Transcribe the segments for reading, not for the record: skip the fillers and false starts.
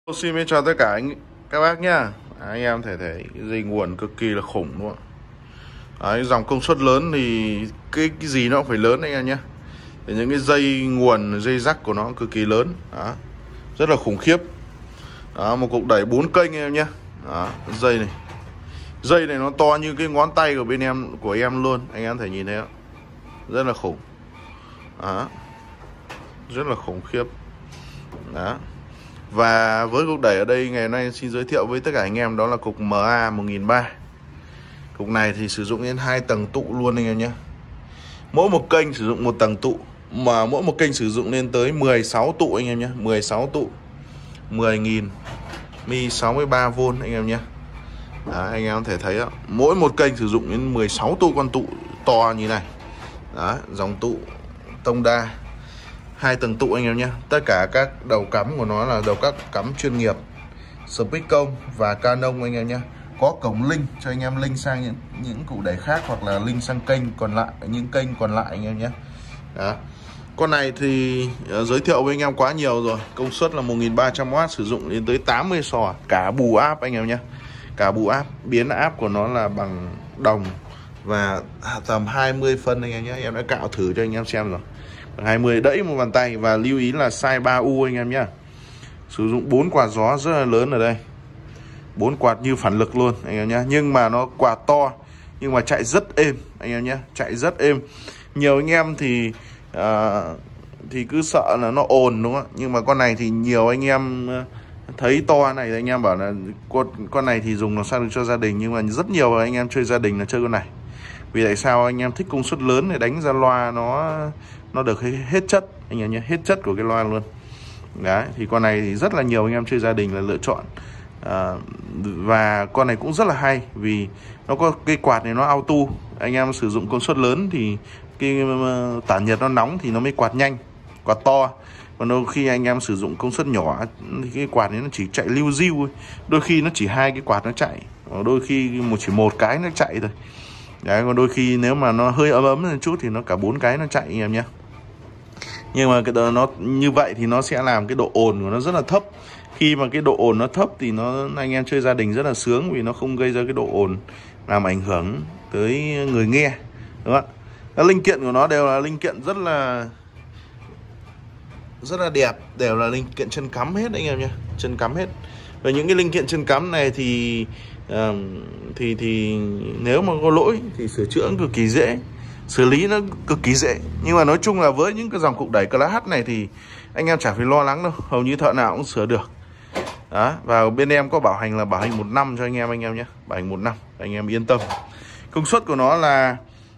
Xin chào tất cả các bác nhá. Anh em thể thấy cái dây nguồn cực kỳ là khủng đúng không ạ? Dòng công suất lớn thì cái gì nó cũng phải lớn anh em nhé. Thì những cái dây nguồn, dây rắc của nó cực kỳ lớn. Đó. Rất là khủng khiếp. Đó, một cục đẩy 4 kênh anh em nhé. Đó, dây này nó to như cái ngón tay của em luôn. Anh em thể nhìn thấy không? Rất là khủng. Đó. Rất là khủng khiếp. Đó. Và với cục đẩy ở đây ngày hôm nay xin giới thiệu với tất cả anh em đó là cục MA 1300. Cục này thì sử dụng đến 2 tầng tụ luôn anh em nhé. Mỗi một kênh sử dụng một tầng tụ, mà mỗi một kênh sử dụng lên tới 16 tụ anh em nhé. 16 tụ 10.000 mi 63V anh em nhé. Đó, anh em có thể thấy đó. Mỗi một kênh sử dụng đến 16 tụ con tụ to như này. Đó, dòng tụ tông đa 2 tầng tụ anh em nhé. Tất cả các đầu cắm của nó là đầu các cắm chuyên nghiệp Spicon và Canon anh em nhé. Có cổng link cho anh em link sang những cụ đẩy khác, hoặc là link sang kênh còn lại, những kênh còn lại anh em nhé. Đó. Con này thì giới thiệu với anh em quá nhiều rồi. Công suất là 1300W, sử dụng đến tới 80 sò, cả bù áp anh em nhé. Cả bù áp, biến áp của nó là bằng đồng và tầm 20 phân anh em nhé. Em đã cạo thử cho anh em xem rồi. 20 đẫy một bàn tay. Và lưu ý là size 3U anh em nhé. Sử dụng 4 quạt gió rất là lớn ở đây, 4 quạt như phản lực luôn anh em nhé. Nhưng mà nó quạt to nhưng mà chạy rất êm anh em nhé, chạy rất êm. Nhiều anh em thì cứ sợ là nó ồn đúng không ạ. Nhưng mà con này thì nhiều anh em thấy to này, anh em bảo là con này thì dùng làm sao được cho gia đình. Nhưng mà rất nhiều anh em chơi gia đình là chơi con này. Vì tại sao anh em thích công suất lớn để đánh ra loa nó được hết chất anh em nhé, hết chất của cái loa luôn. Đấy, thì con này thì rất là nhiều anh em chơi gia đình là lựa chọn. Và con này cũng rất là hay vì nó có cái quạt này nó auto. Anh em sử dụng công suất lớn thì cái tản nhiệt nó nóng thì nó mới quạt nhanh, quạt to. Còn đôi khi anh em sử dụng công suất nhỏ thì cái quạt này nó chỉ chạy lưu diêu. Đôi khi nó chỉ 2 cái quạt nó chạy, đôi khi chỉ một cái nó chạy thôi. Đấy, còn đôi khi nếu mà nó hơi ấm ấm một chút thì nó cả 4 cái nó chạy anh em nhé. Nhưng mà cái nó như vậy thì nó sẽ làm cái độ ồn của nó rất là thấp. Khi mà cái độ ồn nó thấp thì anh em chơi gia đình rất là sướng, vì nó không gây ra cái độ ồn làm ảnh hưởng tới người nghe, đúng không ạ? Các linh kiện của nó đều là linh kiện rất là đẹp, đều là linh kiện chân cắm hết anh em nhé, chân cắm hết. Và những cái linh kiện chân cắm này thì nếu mà có lỗi thì sửa chữa cực kỳ dễ, xử lý nó cực kỳ dễ. Nhưng mà nói chung là với những cái dòng cục đẩy Class H này thì anh em chẳng phải lo lắng đâu, hầu như thợ nào cũng sửa được. Đó, và bên em có bảo hành là bảo hành 1 năm cho anh em nhé, bảo hành 1 năm, anh em yên tâm. Công suất của nó là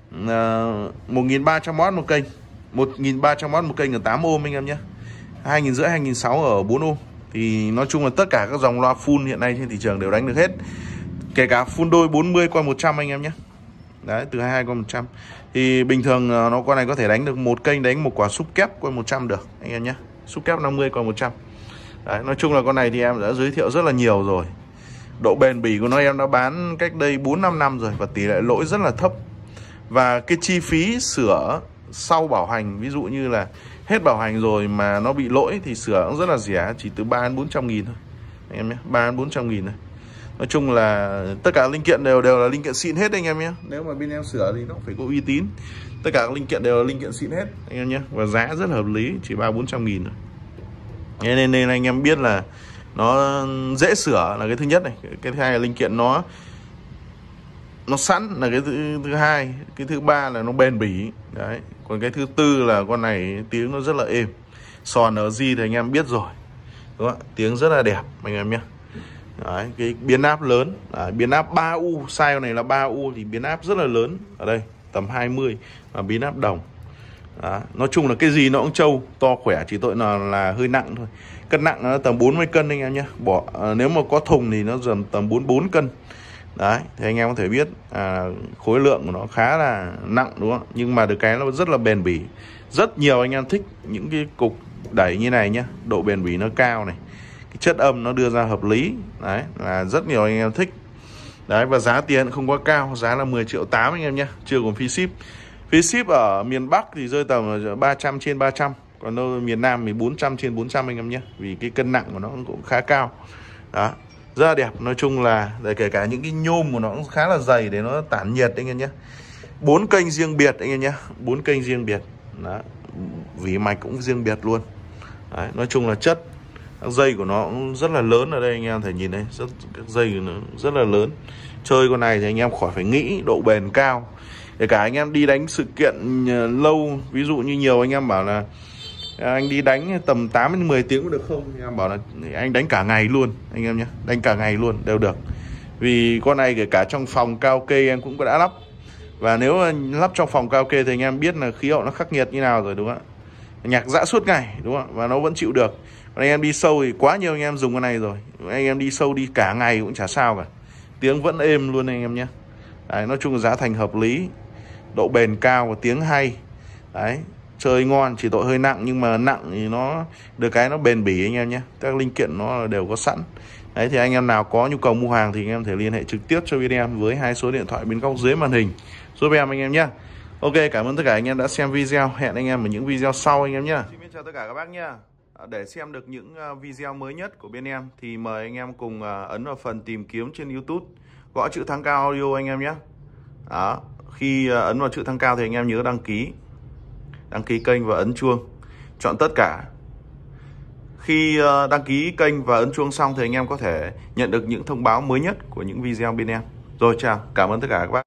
1300W một kênh, 1300W một kênh ở 8 ohm anh em nhé, 2500, 2600 ở 4 ohm. Thì nói chung là tất cả các dòng loa full hiện nay trên thị trường đều đánh được hết, kể cả full đôi 40/100 anh em nhé. Đấy, từ 22/100 thì bình thường con này có thể đánh được một kênh, đánh một quả xúc kép qua 100 được anh em nhé, xúc kép 50/100. Đấy, nói chung là con này thì em đã giới thiệu rất là nhiều rồi. Độ bền bỉ của nó em đã bán cách đây 4-5 năm rồi, và tỷ lệ lỗi rất là thấp. Và cái chi phí sửa sau bảo hành, ví dụ như là hết bảo hành rồi mà nó bị lỗi thì sửa cũng rất là rẻ, chỉ từ 300-400 nghìn thôi anh em nhé, 300-400 nghìn thôi. Nói chung là tất cả linh kiện đều là linh kiện xịn hết anh em nhé. Nếu mà bên em sửa thì nó phải có uy tín. Tất cả các linh kiện đều là linh kiện xịn hết anh em nhé. Và giá rất hợp lý, chỉ 300-400 nghìn thôi. Nên anh em biết là nó dễ sửa là cái thứ nhất này. Cái thứ hai là linh kiện nó sẵn là cái thứ hai. Cái thứ ba là nó bền bỉ. Đấy. Còn cái thứ tư là con này tiếng nó rất là êm. Sòn ở gì thì anh em biết rồi, đúng không? Tiếng rất là đẹp anh em nhé. Đấy, cái biến áp lớn, biến áp 3U, size này là 3U thì biến áp rất là lớn, ở đây tầm 20 và biến áp đồng. Đó. Nói chung là cái gì nó cũng trâu, to khỏe, chỉ tội là hơi nặng thôi. Cân nặng nó tầm 40 cân anh em nhé. Nếu mà có thùng thì nó dầm tầm 44 cân. Đấy, thì anh em có thể biết khối lượng của nó khá là nặng đúng không? Nhưng mà được cái nó rất là bền bỉ. Rất nhiều anh em thích những cái cục đẩy như này nhé, độ bền bỉ nó cao này, cái chất âm nó đưa ra hợp lý. Đấy, là rất nhiều anh em thích. Đấy, và giá tiền không quá cao, giá là 10,8 triệu anh em nhé, chưa gồm phí ship. Phí ship ở miền Bắc thì rơi tầm 300 trên 300, còn đâu miền Nam thì 400 trên 400 anh em nhé, vì cái cân nặng của nó cũng khá cao. Đó, rất là đẹp. Nói chung là để kể cả những cái nhôm của nó cũng khá là dày để nó tản nhiệt anh em nhé. 4 kênh riêng biệt anh em nhé, 4 kênh riêng biệt. Đó, vỉ mạch cũng riêng biệt luôn. Đấy, nói chung là chất các dây của nó cũng rất là lớn. Ở đây anh em thể nhìn thấy các dây nó rất là lớn. Chơi con này thì anh em khỏi phải nghĩ, độ bền cao. Kể cả anh em đi đánh sự kiện lâu, ví dụ như nhiều anh em bảo là anh đi đánh tầm 8 đến 10 tiếng cũng được không, anh em bảo là anh đánh cả ngày luôn anh em nhé, đánh cả ngày luôn đều được. Vì con này kể cả trong phòng karaoke em cũng đã lắp. Và nếu lắp trong phòng karaoke thì anh em biết là khí hậu nó khắc nghiệt như nào rồi đúng không ạ. Nhạc dã suốt ngày đúng không ạ, và nó vẫn chịu được. Còn anh em đi sâu thì quá nhiều anh em dùng con này rồi, anh em đi sâu đi cả ngày cũng chả sao cả, tiếng vẫn êm luôn anh em nhé. Đấy, nói chung là giá thành hợp lý, độ bền cao và tiếng hay. Đấy, chơi ngon, chỉ tội hơi nặng, nhưng mà nặng thì nó được cái nó bền bỉ anh em nhé, các linh kiện nó đều có sẵn. Đấy, thì anh em nào có nhu cầu mua hàng thì anh em thể liên hệ trực tiếp cho bên em với 2 số điện thoại bên góc dưới màn hình giúp em anh em nhé. Ok, cảm ơn tất cả anh em đã xem video. Hẹn anh em ở những video sau anh em nhé. Xin chào tất cả các bác nhé. Để xem được những video mới nhất của bên em thì mời anh em cùng ấn vào phần tìm kiếm trên YouTube, gõ chữ Thắng Cao Audio anh em nhé. Đó, khi ấn vào chữ Thắng Cao thì anh em nhớ đăng ký kênh và ấn chuông, chọn tất cả. Khi đăng ký kênh và ấn chuông xong thì anh em có thể nhận được những thông báo mới nhất của những video bên em. Rồi, chào, cảm ơn tất cả các bác.